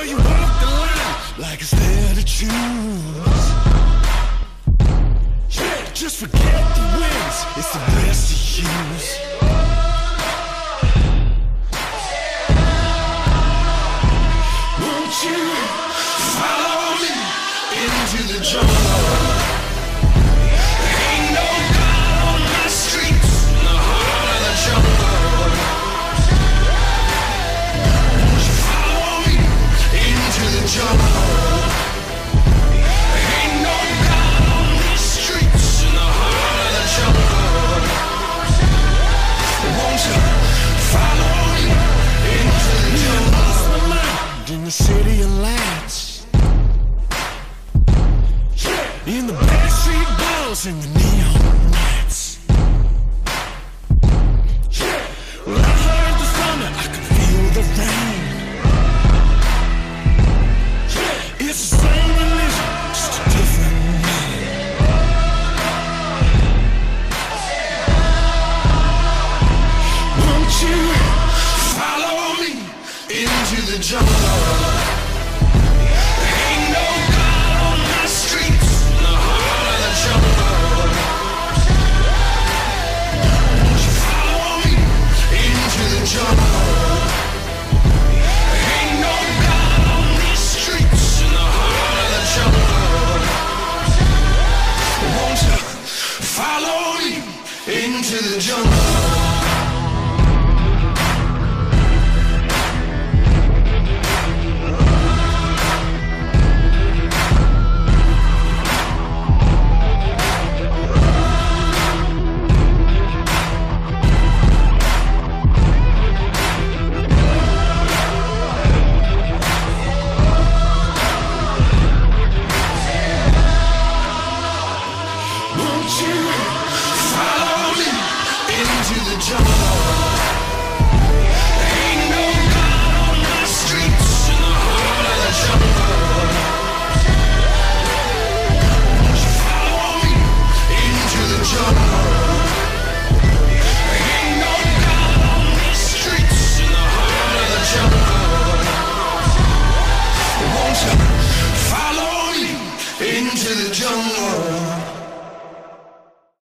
you walk the line like it's there to choose. Just forget the wins, it's the rest to use. Won't you follow me into the jungle? Ain't no God on my streets, in the heart of the jungle. Won't you follow me into the jungle? Ain't no God on these streets, in the heart of the jungle. Won't you follow me into the jungle? In the city of lights, in the backstreet balls and the neon lights. Well, I heard the thunder, I can feel the rain. It's the same religion, just a different name. Won't you follow me into the jungle?